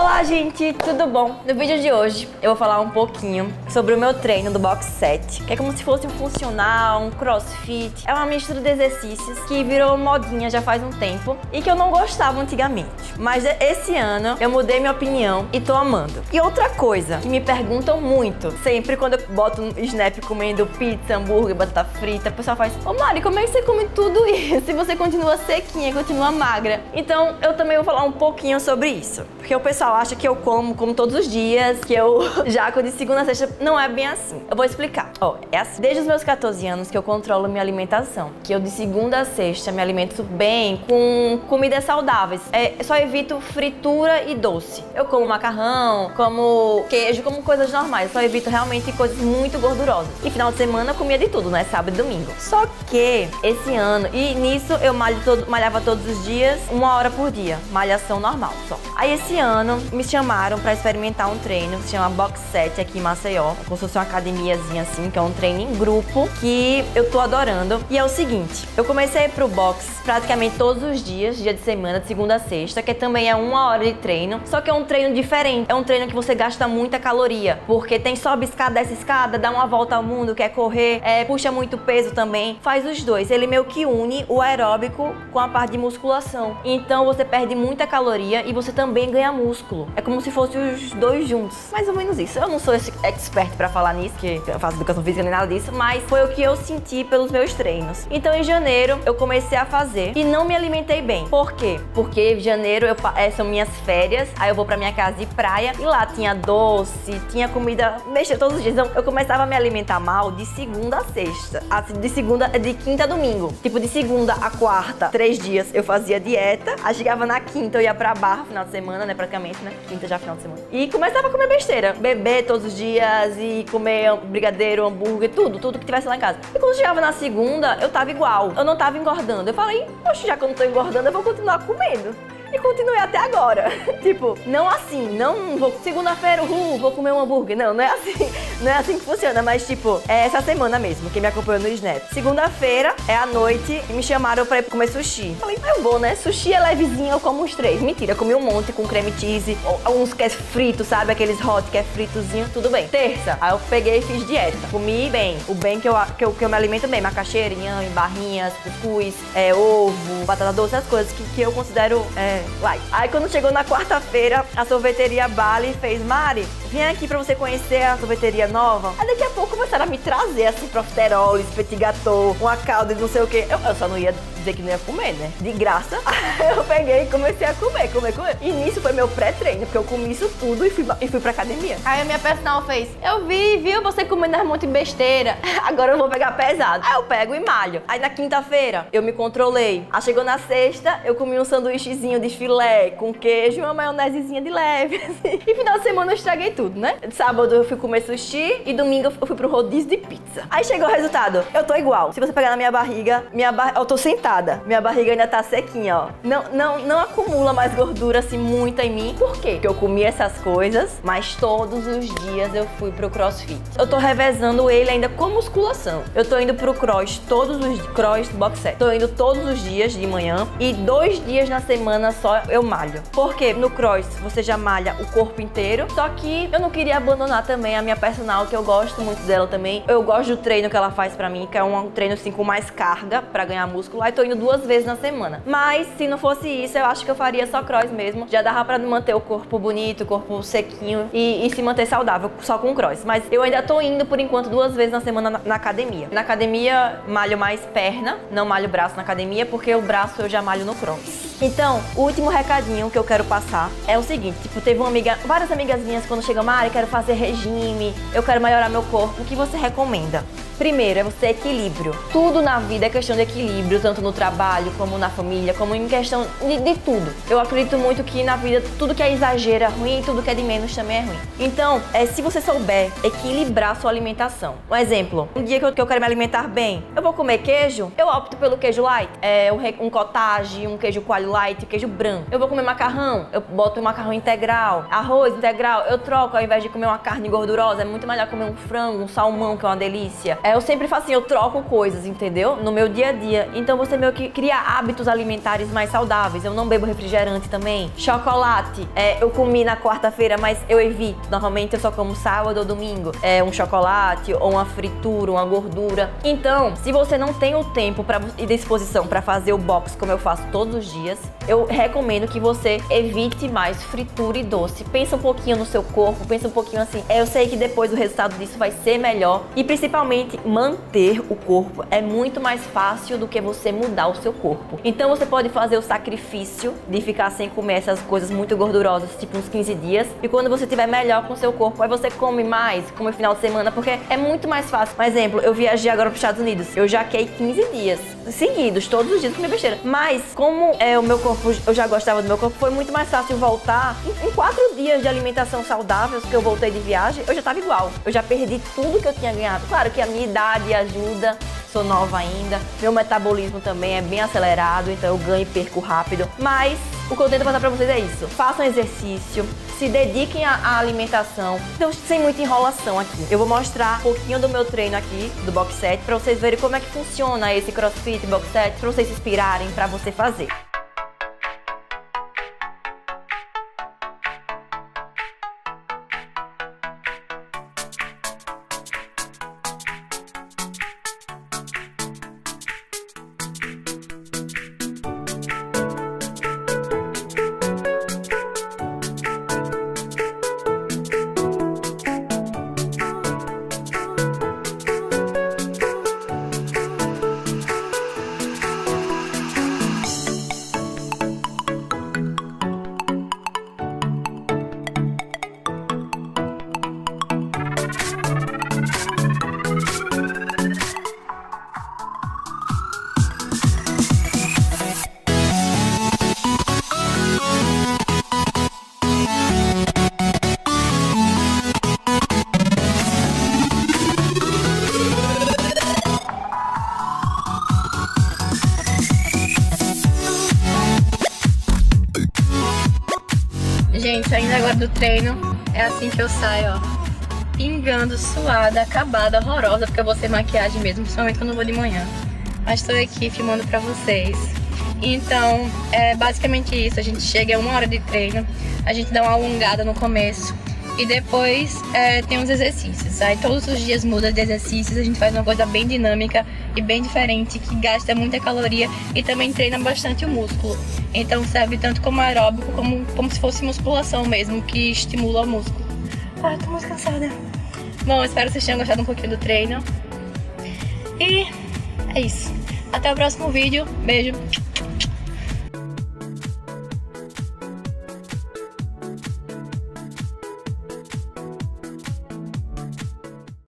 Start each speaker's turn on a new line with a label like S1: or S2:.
S1: Olá, gente, tudo bom? No vídeo de hoje eu vou falar um pouquinho sobre o meu treino do Box Set, que é como se fosse um funcional, um crossfit. É uma mistura de exercícios que virou modinha já faz um tempo e que eu não gostava antigamente. Mas esse ano eu mudei minha opinião e tô amando. E outra coisa que me perguntam muito, sempre quando eu boto um snap comendo pizza, hambúrguer, batata frita, o pessoal faz: ô Mari, como é que você come tudo isso se você continua sequinha, continua magra? Então eu também vou falar um pouquinho sobre isso, porque o pessoal acha que eu como todos os dias, que eu jaco de segunda a sexta. Não é bem assim. Eu vou explicar. É assim. Desde os meus 14 anos que eu controlo minha alimentação, que eu de segunda a sexta me alimento bem com comidas saudáveis. Eu só evito fritura e doce. Eu como macarrão, como queijo, como coisas normais. Eu só evito realmente coisas muito gordurosas. E final de semana eu comia de tudo, né? Sábado e domingo. Só que esse ano, e nisso eu malhava todos os dias, 1 hora por dia. Malhação normal só. Aí esse ano me chamaram pra experimentar um treino que se chama Box Set aqui em Maceió, como se fosse uma academiazinha assim, que é um treino em grupo que eu tô adorando. E é o seguinte, eu comecei a ir pro box praticamente todos os dias, dia de semana, de segunda a sexta, que também é 1 hora de treino, só que é um treino diferente. É um treino que você gasta muita caloria, porque tem sobe escada, desce escada, dá uma volta ao mundo, quer correr, puxa muito peso também. Faz os dois, ele meio que une o aeróbico com a parte de musculação. Então você perde muita caloria e você também ganha músculo. É como se fossem os dois juntos. Mais ou menos isso. Eu não sou esse expert pra falar nisso, que eu faço educação física nem nada disso, mas foi o que eu senti pelos meus treinos. Então em janeiro eu comecei a fazer e não me alimentei bem. Por quê? Porque em janeiro são minhas férias, aí eu vou pra minha casa de praia e lá tinha doce, tinha comida besteira todos os dias. Então eu começava a me alimentar mal de segunda a sexta. De quinta a domingo. Tipo, de segunda a quarta, 3 dias eu fazia dieta. Aí chegava na quinta, eu ia pra barra, final de semana, né? Praticamente, né? Quinta já final de semana. E começava a comer besteira. Beber todos os dias e comer brigadeiro, hambúrguer, tudo que tivesse lá em casa. E quando chegava na segunda, eu tava igual. Eu não tava engordando. Eu falei: poxa, já que eu não tô engordando, eu vou continuar comendo. E continuei até agora. Tipo, não assim, não vou segunda-feira, vou comer um hambúrguer. Não é assim. Não é assim que funciona, mas tipo, é essa semana mesmo, quem me acompanhou no Snap. Segunda-feira é à noite e me chamaram pra ir comer sushi. Falei: eu vou, né? Sushi é levezinho, eu como uns 3. Mentira, eu comi um monte com creme cheese, uns que é frito, sabe? Aqueles hot que é fritozinho, tudo bem. Terça, aí eu peguei e fiz dieta. Comi bem. O bem que eu me alimento bem, macaxeirinha, barrinhas, cuscuz, ovo, batata doce, essas coisas que eu considero light. Aí quando chegou na quarta-feira, a sorveteria Bali fez: Mari, vem aqui pra você conhecer a sorveteria nova. Aí daqui a pouco começaram a me trazer assim, profiteroles, petit gâteau, uma calda de não sei o que. Eu só não ia dizer que não ia comer, né? De graça. Aí eu peguei e comecei a comer. E nisso foi meu pré-treino, porque eu comi isso tudo e fui pra academia. Aí a minha personal fez: eu viu você comendo um monte de besteira. Agora eu vou pegar pesado. Aí eu pego e malho. Aí na quinta-feira eu me controlei. Aí chegou na sexta, eu comi um sanduíchezinho de filé com queijo e uma maionesezinha de leve, assim. E final de semana eu estraguei tudo, né? Sábado eu fui comer sushi e domingo eu fui pro rodízio de pizza. Aí chegou o resultado. Eu tô igual. Se você pegar na minha barriga, eu tô sentada. Minha barriga ainda tá sequinha, ó. Não acumula mais gordura assim muita em mim. Por quê? Porque eu comi essas coisas, mas todos os dias eu fui pro crossfit. Eu tô revezando ele ainda com musculação. Eu tô indo pro cross box set. Tô indo todos os dias de manhã e 2 dias na semana só eu malho. Porque no cross você já malha o corpo inteiro, só que eu não queria abandonar também a minha personal, que eu gosto muito dela também. Eu gosto do treino que ela faz pra mim, que é um treino assim com mais carga pra ganhar músculo. Aí tô indo 2 vezes na semana. Mas se não fosse isso, eu acho que eu faria só cross mesmo. Já dava pra manter o corpo bonito, o corpo sequinho e se manter saudável só com cross. Mas eu ainda tô indo por enquanto 2 vezes na semana na academia. Na academia malho mais perna, não malho braço na academia, porque o braço eu já malho no cross. Então, o último recadinho que eu quero passar é o seguinte: tipo, teve várias amigas minhas quando chegam: Mari, quero fazer regime, eu quero melhorar meu corpo, o que você recomenda? Primeiro, é você equilíbrio. Tudo na vida é questão de equilíbrio, tanto no trabalho, como na família, como em questão de tudo. Eu acredito muito que na vida, tudo que é exagero é ruim, tudo que é de menos também é ruim. Então, se você souber equilibrar a sua alimentação. Um exemplo, um dia que eu quero me alimentar bem, eu vou comer queijo, eu opto pelo queijo light, um cottage, um queijo coalho light, queijo branco. Eu vou comer macarrão, eu boto um macarrão integral, arroz integral, eu troco, ao invés de comer uma carne gordurosa, é muito melhor comer um frango, um salmão, que é uma delícia. eu sempre faço assim, eu troco coisas, entendeu? No meu dia a dia. Então você meio que cria hábitos alimentares mais saudáveis. Eu não bebo refrigerante também. Chocolate, eu comi na quarta-feira, mas eu evito. Normalmente eu só como sábado ou domingo. Um chocolate ou uma fritura, uma gordura. Então, se você não tem o tempo e disposição para fazer o box como eu faço todos os dias, eu recomendo que você evite mais fritura e doce. Pensa um pouquinho no seu corpo, pensa um pouquinho assim. Eu sei que depois o resultado disso vai ser melhor e principalmente manter o corpo é muito mais fácil do que você mudar o seu corpo. Então você pode fazer o sacrifício de ficar sem comer essas coisas muito gordurosas, tipo uns 15 dias, e quando você estiver melhor com o seu corpo, aí você come mais, come no final de semana, porque é muito mais fácil. Por exemplo, eu viajei agora para os Estados Unidos, eu jaquei 15 dias seguidos, todos os dias comi besteira, mas como o meu corpo, eu já gostava do meu corpo, foi muito mais fácil voltar em 4 dias de alimentação saudável, que eu voltei de viagem, eu já tava igual, eu já perdi tudo que eu tinha ganhado. Claro que a minha idade ajuda, sou nova ainda, meu metabolismo também é bem acelerado, então eu ganho e perco rápido, mas o que eu tento passar pra vocês é isso: façam exercício, se dediquem à alimentação. Então, sem muita enrolação aqui, eu vou mostrar um pouquinho do meu treino aqui, do box set, pra vocês verem como é que funciona esse CrossFit box set, pra vocês se inspirarem pra você fazer.
S2: Gente, saindo agora do treino, é assim que eu saio, ó, pingando, suada, acabada, horrorosa, porque eu vou sem maquiagem mesmo, principalmente quando eu vou de manhã. Mas tô aqui filmando pra vocês. Então, é basicamente isso, a gente chega a 1 hora de treino, a gente dá uma alongada no começo e depois tem uns exercícios. Aí todos os dias muda de exercícios, a gente faz uma coisa bem dinâmica e bem diferente, que gasta muita caloria e também treina bastante o músculo. Então serve tanto como aeróbico, como se fosse musculação mesmo, que estimula o músculo. Ah, tô muito cansada. Bom, espero que vocês tenham gostado um pouquinho do treino. E é isso. Até o próximo vídeo. Beijo.